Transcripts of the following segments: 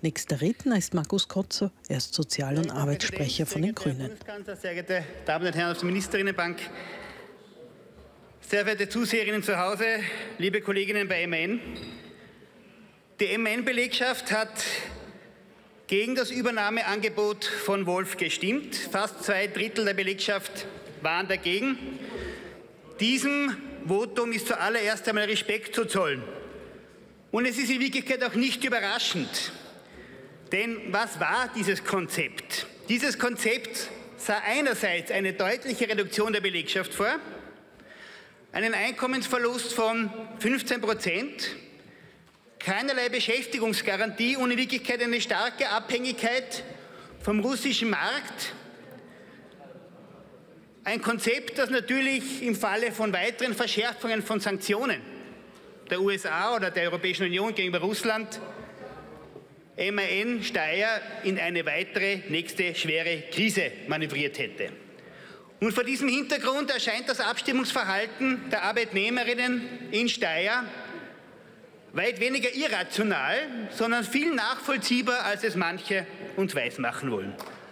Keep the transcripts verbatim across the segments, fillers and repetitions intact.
Nächster Redner ist Markus Kotzer, er ist Sozial- und Arbeitssprecher von den Grünen. Sehr geehrte Damen und Herren aus der Ministerinnenbank, sehr verehrte Zuseherinnen zu Hause, liebe Kolleginnen bei M A N. Die M A N-Belegschaft hat gegen das Übernahmeangebot von Wolf gestimmt. Fast zwei Drittel der Belegschaft waren dagegen. Diesem Votum ist zuallererst einmal Respekt zu zollen. Und es ist in Wirklichkeit auch nicht überraschend. Denn was war dieses Konzept? Dieses Konzept sah einerseits eine deutliche Reduktion der Belegschaft vor, einen Einkommensverlust von fünfzehn Prozent, keinerlei Beschäftigungsgarantie und in Wirklichkeit eine starke Abhängigkeit vom russischen Markt. Ein Konzept, das natürlich im Falle von weiteren Verschärfungen von Sanktionen der U S A oder der Europäischen Union gegenüber Russland M A N Steyr in eine weitere nächste schwere Krise manövriert hätte. Und vor diesem Hintergrund erscheint das Abstimmungsverhalten der Arbeitnehmerinnen in Steyr weit weniger irrational, sondern viel nachvollziehbar, als es manche uns weismachen wollen.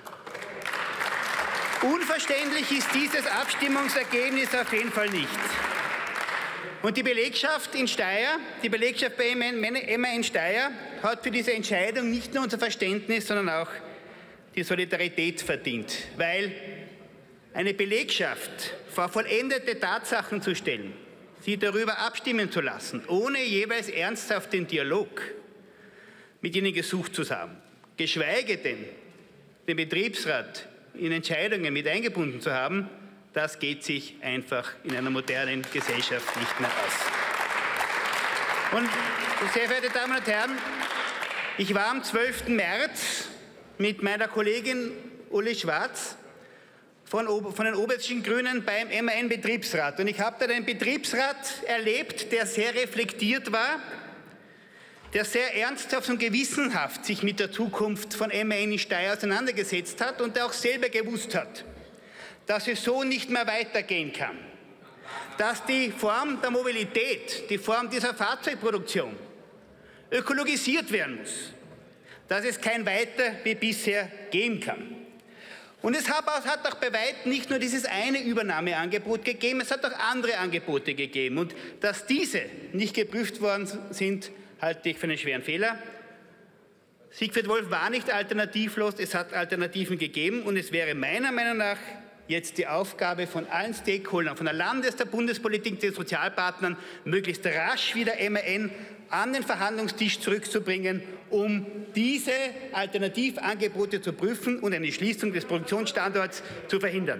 Unverständlich ist dieses Abstimmungsergebnis auf jeden Fall nicht. Und die Belegschaft in Steyr, die Belegschaft bei M A N Steyr hat für diese Entscheidung nicht nur unser Verständnis, sondern auch die Solidarität verdient, weil eine Belegschaft vor vollendete Tatsachen zu stellen, sie darüber abstimmen zu lassen, ohne jeweils ernsthaft den Dialog mit ihnen gesucht zu haben, geschweige denn den Betriebsrat in Entscheidungen mit eingebunden zu haben, das geht sich einfach in einer modernen Gesellschaft nicht mehr aus. Und, sehr verehrte Damen und Herren, ich war am zwölften März mit meiner Kollegin Uli Schwarz von, von den Oberösterreichischen Grünen beim M A N-Betriebsrat. Und ich habe da den Betriebsrat erlebt, der sehr reflektiert war, der sehr ernsthaft und gewissenhaft sich mit der Zukunft von M A N in Steyr auseinandergesetzt hat und der auch selber gewusst hat, dass es so nicht mehr weitergehen kann, dass die Form der Mobilität, die Form dieser Fahrzeugproduktion ökologisiert werden muss, dass es kein Weiter wie bisher geben kann. Und es hat auch bei weitem nicht nur dieses eine Übernahmeangebot gegeben, es hat auch andere Angebote gegeben. Und dass diese nicht geprüft worden sind, halte ich für einen schweren Fehler. Siegfried Wolf war nicht alternativlos, es hat Alternativen gegeben und es wäre meiner Meinung nach jetzt die Aufgabe von allen Stakeholdern, von der Landes-, der Bundespolitik, den Sozialpartnern, möglichst rasch wieder M A N an den Verhandlungstisch zurückzubringen, um diese Alternativangebote zu prüfen und eine Schließung des Produktionsstandorts zu verhindern.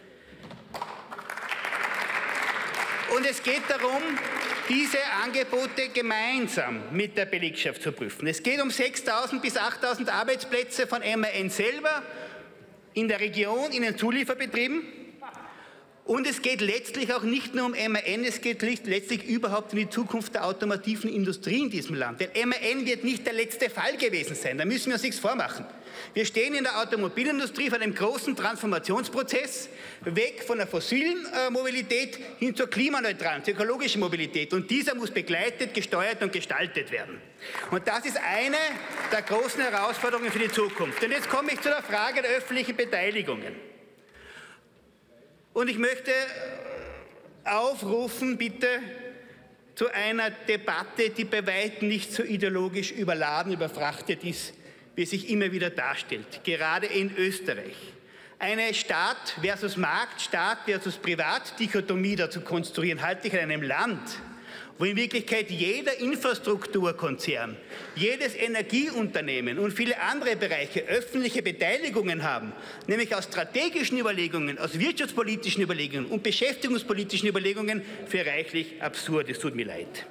Und es geht darum, diese Angebote gemeinsam mit der Belegschaft zu prüfen. Es geht um sechstausend bis achttausend Arbeitsplätze von M A N selber, in der Region, in den Zulieferbetrieben. Und es geht letztlich auch nicht nur um M A N, es geht letztlich überhaupt um die Zukunft der automativen Industrie in diesem Land. Denn M A N wird nicht der letzte Fall gewesen sein, da müssen wir uns nichts vormachen. Wir stehen in der Automobilindustrie vor einem großen Transformationsprozess, weg von der fossilen äh, Mobilität hin zur klimaneutralen, zur ökologischen Mobilität. Und dieser muss begleitet, gesteuert und gestaltet werden. Und das ist eine der großen Herausforderungen für die Zukunft. Und jetzt komme ich zu der Frage der öffentlichen Beteiligungen. Und ich möchte aufrufen, bitte, zu einer Debatte, die bei weitem nicht so ideologisch überladen, überfrachtet ist, wie es sich immer wieder darstellt, gerade in Österreich. Eine Staat versus Markt, Staat versus Privat-Dichotomie da zu konstruieren, halte ich in einem Land, wo in Wirklichkeit jeder Infrastrukturkonzern, jedes Energieunternehmen und viele andere Bereiche öffentliche Beteiligungen haben, nämlich aus strategischen Überlegungen, aus wirtschaftspolitischen Überlegungen und beschäftigungspolitischen Überlegungen, für reichlich absurd. Es tut mir leid.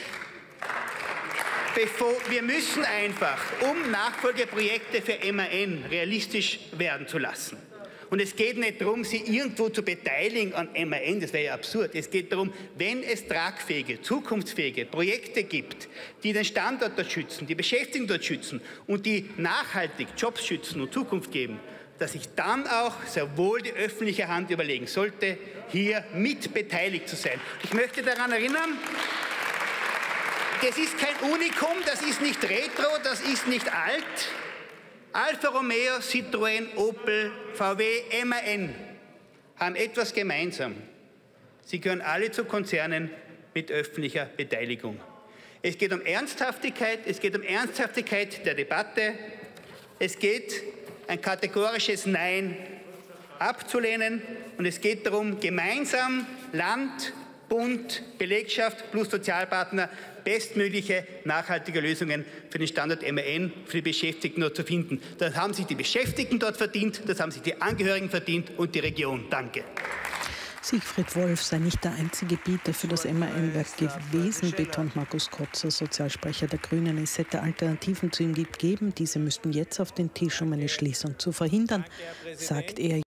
Bevor, wir müssen einfach, um Nachfolgeprojekte für M A N realistisch werden zu lassen. Und es geht nicht darum, sie irgendwo zu beteiligen an M A N, das wäre ja absurd. Es geht darum, wenn es tragfähige, zukunftsfähige Projekte gibt, die den Standort dort schützen, die Beschäftigung dort schützen und die nachhaltig Jobs schützen und Zukunft geben, dass sich dann auch sehr wohl die öffentliche Hand überlegen sollte, hier mit beteiligt zu sein. Ich möchte daran erinnern, Das ist kein Unikum, das ist nicht retro, das ist nicht alt. Alfa Romeo, Citroën, Opel, V W, M A N haben etwas gemeinsam. Sie gehören alle zu Konzernen mit öffentlicher Beteiligung. Es geht um Ernsthaftigkeit, es geht um Ernsthaftigkeit der Debatte. Es geht ein kategorisches Nein abzulehnen und es geht darum, gemeinsam Land, Bund, Belegschaft plus Sozialpartner bestmögliche nachhaltige Lösungen für den Standort M A N, für die Beschäftigten dort zu finden. Das haben sich die Beschäftigten dort verdient, das haben sich die Angehörigen verdient und die Region. Danke. Siegfried Wolf sei nicht der einzige Bieter für das M A N-Werk gewesen, betont Markus Kotzer, Sozialsprecher der Grünen. Es hätte Alternativen zu ihm gegeben. Diese müssten jetzt auf den Tisch, um eine Schließung zu verhindern, sagt er.